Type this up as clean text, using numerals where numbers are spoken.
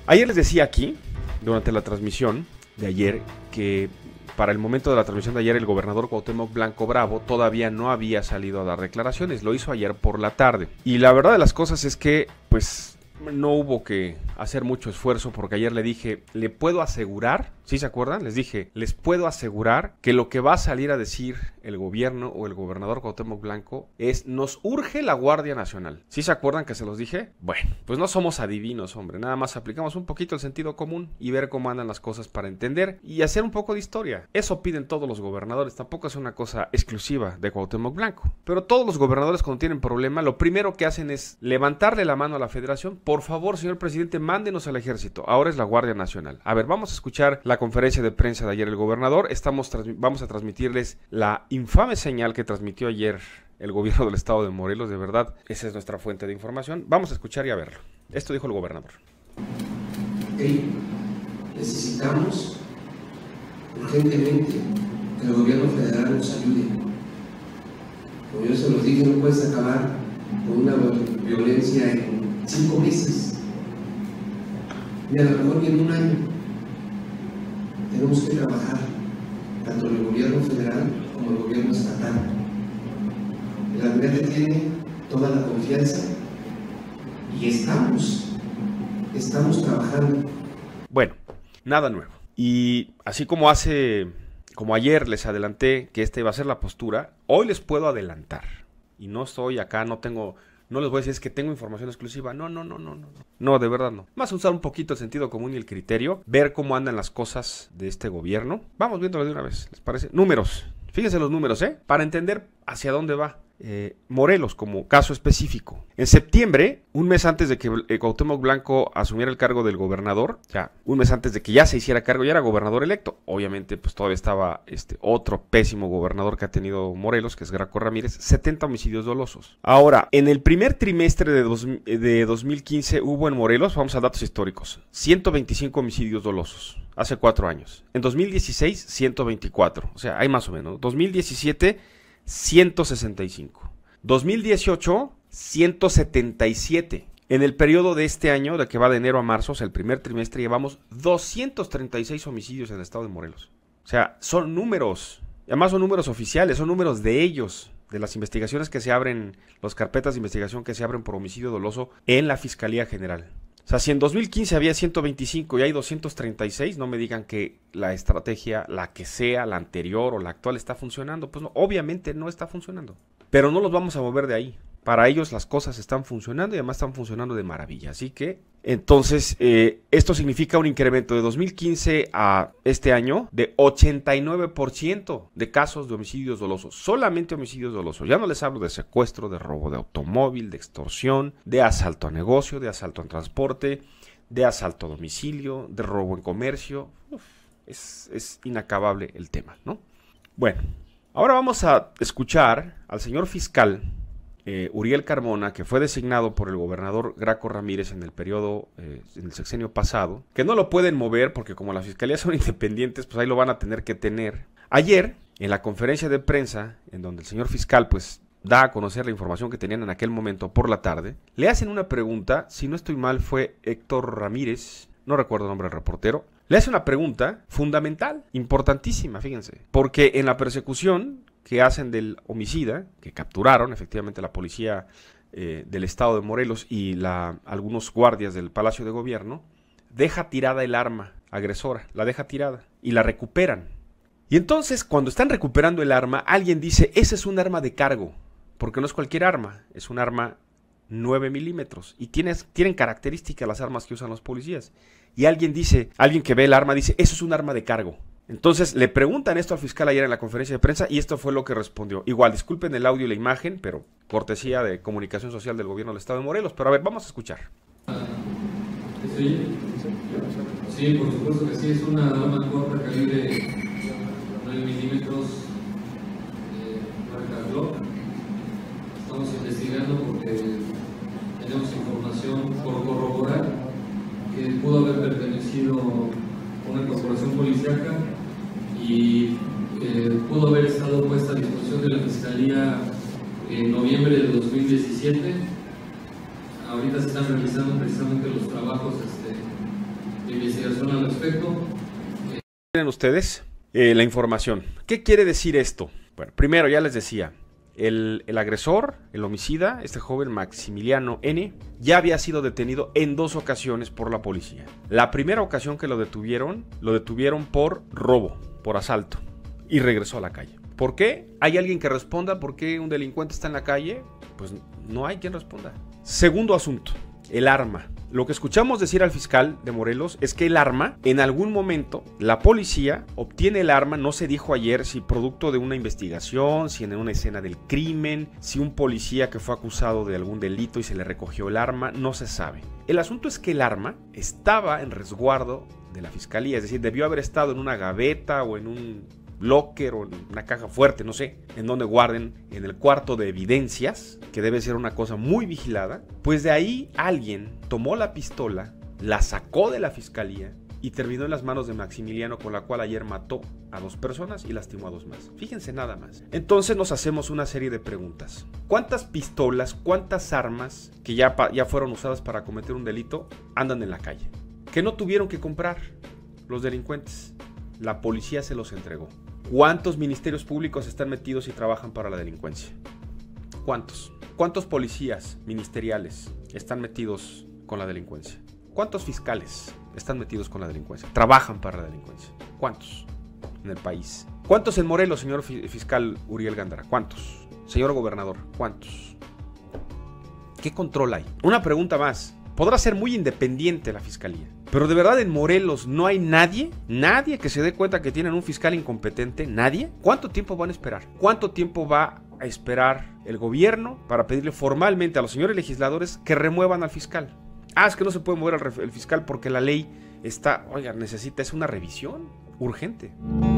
Ayer les decía aquí, durante la transmisión de ayer, que para el momento de la transmisión de ayer el gobernador Cuauhtémoc Blanco Bravo todavía no había salido a dar declaraciones, lo hizo ayer por la tarde. Y la verdad de las cosas es que, pues, no hubo que hacer mucho esfuerzo, porque ayer le dije, le puedo asegurar, ¿sí se acuerdan? Les dije, les puedo asegurar que lo que va a salir a decir el gobierno o el gobernador Cuauhtémoc Blanco es, nos urge la Guardia Nacional. ¿Sí se acuerdan que se los dije? Bueno, pues no somos adivinos, hombre, nada más aplicamos un poquito el sentido común y ver cómo andan las cosas para entender y hacer un poco de historia. Eso piden todos los gobernadores, tampoco es una cosa exclusiva de Cuauhtémoc Blanco. Pero todos los gobernadores cuando tienen problema, lo primero que hacen es levantarle la mano a la federación. Por favor, señor presidente, mándenos al ejército. Ahora es la Guardia Nacional. A ver, vamos a escuchar la conferencia de prensa de ayer del gobernador. Vamos a transmitirles la infame señal que transmitió ayer el gobierno del estado de Morelos. De verdad, esa es nuestra fuente de información. Vamos a escuchar y a verlo. Esto dijo el gobernador. Necesitamos urgentemente que el gobierno federal nos ayude. Como yo se los dije, no puedes acabar con una violencia en 5 meses, ni a lo mejor ni en un año. Tenemos que trabajar, tanto el gobierno federal como el gobierno estatal. El alcalde tiene toda la confianza y estamos trabajando. Bueno, nada nuevo. Y así como ayer les adelanté que esta iba a ser la postura, hoy les puedo adelantar. Y no estoy acá, no les voy a decir es que tengo información exclusiva. No. No, de verdad no. Más usar un poquito el sentido común y el criterio, ver cómo andan las cosas de este gobierno. Vamos viéndolo de una vez, ¿les parece? Números. Fíjense los números, para entender hacia dónde va. Morelos como caso específico. En septiembre, un mes antes de que Cuauhtémoc Blanco asumiera el cargo del gobernador, ya un mes antes de que ya se hiciera cargo, ya era gobernador electo. Obviamente, pues todavía estaba otro pésimo gobernador que ha tenido Morelos, que es Graco Ramírez, 70 homicidios dolosos. Ahora, en el primer trimestre de 2015 hubo en Morelos, vamos a datos históricos, 125 homicidios dolosos. Hace 4 años. En 2016, 124. O sea, hay más o menos. 2017, 165. 2018, 177. En el periodo de este año, de que va de enero a marzo, o sea, el primer trimestre, llevamos 236 homicidios en el estado de Morelos. O sea, son números. Además son números oficiales, son números de ellos, de las investigaciones que se abren, las carpetas de investigación que se abren por homicidio doloso en la Fiscalía General. O sea, si en 2015 había 125 y hay 236, no me digan que la estrategia, la que sea, la anterior o la actual está funcionando. Pues no, obviamente no está funcionando. Pero no los vamos a mover de ahí. Para ellos las cosas están funcionando y además están funcionando de maravilla. Así que, entonces, esto significa un incremento de 2015 a este año de 89% de casos de homicidios dolosos. Solamente homicidios dolosos. Ya no les hablo de secuestro, de robo de automóvil, de extorsión, de asalto a negocio, de asalto en transporte, de asalto a domicilio, de robo en comercio. Es inacabable el tema, ¿no? Bueno, ahora vamos a escuchar al señor fiscal Uriel Carmona, que fue designado por el gobernador Graco Ramírez en el periodo, en el sexenio pasado, que no lo pueden mover porque como las fiscalías son independientes, pues ahí lo van a tener que tener. Ayer, en la conferencia de prensa, en donde el señor fiscal pues da a conocer la información que tenían en aquel momento por la tarde, le hacen una pregunta, si no estoy mal fue Héctor Ramírez, no recuerdo el nombre del reportero, le hace una pregunta fundamental, importantísima, fíjense, porque en la persecución que hacen del homicida, que capturaron efectivamente la policía del estado de Morelos y algunos guardias del Palacio de Gobierno, deja tirada el arma agresora, la deja tirada y la recuperan. Y entonces cuando están recuperando el arma, alguien dice, ese es un arma de cargo, porque no es cualquier arma, es un arma 9 milímetros y tienen características las armas que usan los policías. Y alguien que ve el arma dice, eso es un arma de cargo. Entonces le preguntan esto al fiscal ayer en la conferencia de prensa y esto fue lo que respondió. Igual, disculpen el audio y la imagen, pero cortesía de comunicación social del gobierno del estado de Morelos. Pero a ver, vamos a escuchar. Sí, por supuesto que sí, es una arma corta calibre 9 milímetros marca Glock. Estamos investigando porque tenemos información por corroborar que pudo haber pertenecido a una corporación policíaca y pudo haber estado puesta a disposición de la Fiscalía en noviembre de 2017. Ahorita se están realizando precisamente los trabajos de investigación al respecto. Miren ustedes la información. ¿Qué quiere decir esto? Bueno, primero ya les decía, el agresor, el homicida, este joven Maximiliano N., ya había sido detenido en 2 ocasiones por la policía. La primera ocasión que lo detuvieron por robo, por asalto, y regresó a la calle. ¿Por qué? ¿Hay alguien que responda por qué un delincuente está en la calle? Pues no hay quien responda. Segundo asunto, el arma. Lo que escuchamos decir al fiscal de Morelos es que el arma, en algún momento, la policía obtiene el arma, no se dijo ayer si producto de una investigación, si en una escena del crimen, si un policía que fue acusado de algún delito y se le recogió el arma, no se sabe. El asunto es que el arma estaba en resguardo de la fiscalía, es decir, debió haber estado en una gaveta o en un locker o en una caja fuerte, no sé, en donde guarden, en el cuarto de evidencias, que debe ser una cosa muy vigilada. Pues de ahí alguien tomó la pistola, la sacó de la fiscalía y terminó en las manos de Maximiliano, con la cual ayer mató a 2 personas y lastimó a 2 más. Fíjense nada más. Entonces nos hacemos una serie de preguntas. ¿Cuántas pistolas, cuántas armas que ya fueron usadas para cometer un delito andan en la calle? Que no tuvieron que comprar los delincuentes. La policía se los entregó. ¿Cuántos ministerios públicos están metidos y trabajan para la delincuencia? ¿Cuántos? ¿Cuántos policías ministeriales están metidos con la delincuencia? ¿Cuántos fiscales están metidos con la delincuencia? Trabajan para la delincuencia. ¿Cuántos en el país? ¿Cuántos en Morelos, señor fiscal Uriel Gándara? ¿Cuántos? Señor gobernador, ¿cuántos? ¿Qué control hay? Una pregunta más. Podrá ser muy independiente la fiscalía, pero de verdad en Morelos no hay nadie que se dé cuenta que tienen un fiscal incompetente, nadie. ¿Cuánto tiempo van a esperar? ¿Cuánto tiempo va a esperar el gobierno para pedirle formalmente a los señores legisladores que remuevan al fiscal? Es que no se puede mover el fiscal porque la ley está, es una revisión urgente.